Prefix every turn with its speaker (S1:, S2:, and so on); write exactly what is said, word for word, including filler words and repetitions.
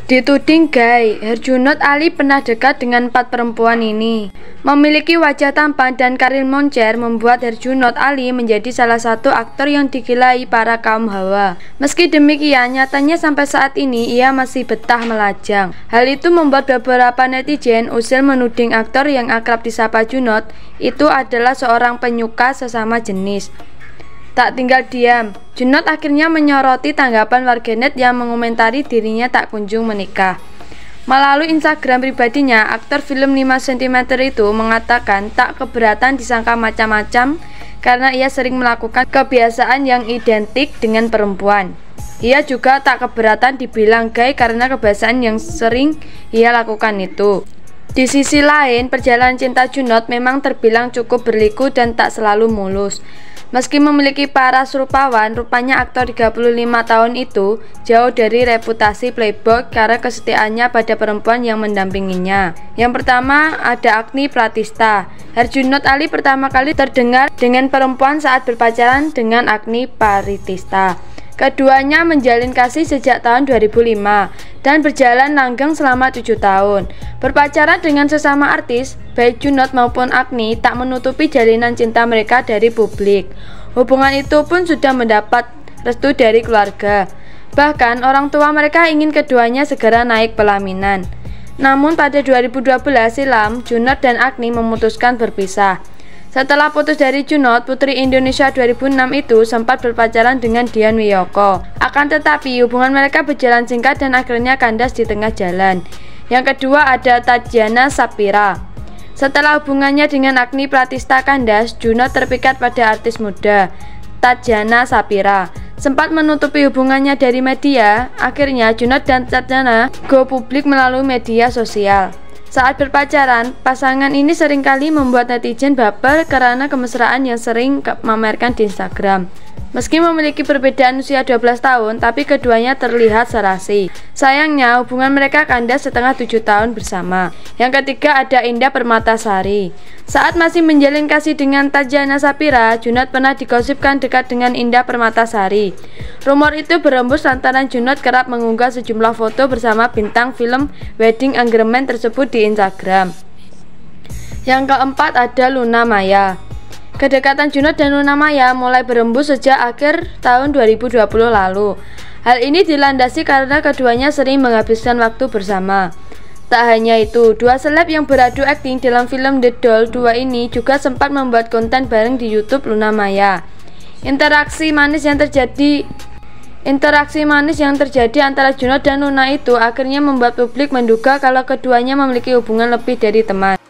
S1: Dituding gay, Herjunot Ali pernah dekat dengan empat perempuan ini. Memiliki wajah tampan dan karir moncer membuat Herjunot Ali menjadi salah satu aktor yang digilai para kaum hawa. Meski demikian, nyatanya sampai saat ini ia masih betah melajang. Hal itu membuat beberapa netizen usil menuding aktor yang akrab disapa Junot itu adalah seorang penyuka sesama jenis. Tak tinggal diam, Junot akhirnya menyoroti tanggapan warganet yang mengomentari dirinya tak kunjung menikah. Melalui Instagram pribadinya, aktor film lima sentimeter itu mengatakan tak keberatan disangka macam-macam karena ia sering melakukan kebiasaan yang identik dengan perempuan. Ia juga tak keberatan dibilang gay karena kebiasaan yang sering ia lakukan itu. Di sisi lain, perjalanan cinta Junot memang terbilang cukup berliku dan tak selalu mulus. Meski memiliki paras rupawan, rupanya aktor tiga puluh lima tahun itu jauh dari reputasi playboy karena kesetiaannya pada perempuan yang mendampinginya. Yang pertama ada Agni Pratista. Herjunot Ali pertama kali terdengar dengan perempuan saat berpacaran dengan Agni Pratista. Keduanya menjalin kasih sejak tahun dua ribu lima dan berjalan langgeng selama tujuh tahun. Berpacaran dengan sesama artis, baik Junot maupun Agni tak menutupi jalinan cinta mereka dari publik. Hubungan itu pun sudah mendapat restu dari keluarga. Bahkan orang tua mereka ingin keduanya segera naik pelaminan. Namun pada dua ribu dua belas silam, Junot dan Agni memutuskan berpisah. Setelah putus dari Junot, Putri Indonesia dua ribu enam itu sempat berpacaran dengan Dian Wiyoko. Akan tetapi hubungan mereka berjalan singkat dan akhirnya kandas di tengah jalan. Yang kedua ada Tajana Sapira. Setelah hubungannya dengan Agni Pratista kandas, Junot terpikat pada artis muda, Tajana Sapira. Sempat menutupi hubungannya dari media, akhirnya Junot dan Tajana go publik melalui media sosial. Saat berpacaran, pasangan ini seringkali membuat netizen baper karena kemesraan yang sering memamerkan di Instagram. Meski memiliki perbedaan usia dua belas tahun, tapi keduanya terlihat serasi. Sayangnya, hubungan mereka kandas setelah tujuh tahun bersama. Yang ketiga ada Indah Permatasari. Saat masih menjalin kasih dengan Tajana Sapira, Junot pernah digosipkan dekat dengan Indah Permatasari. Rumor itu berembus lantaran Junot kerap mengunggah sejumlah foto bersama bintang film wedding engagement tersebut di Instagram. Yang keempat ada Luna Maya. Kedekatan Junot dan Luna Maya mulai berembus sejak akhir tahun dua ribu dua puluh lalu. Hal ini dilandasi karena keduanya sering menghabiskan waktu bersama. Tak hanya itu, dua seleb yang beradu akting dalam film The Doll dua ini juga sempat membuat konten bareng di YouTube Luna Maya. Interaksi manis yang terjadi Interaksi manis yang terjadi antara Junot dan Luna itu akhirnya membuat publik menduga kalau keduanya memiliki hubungan lebih dari teman.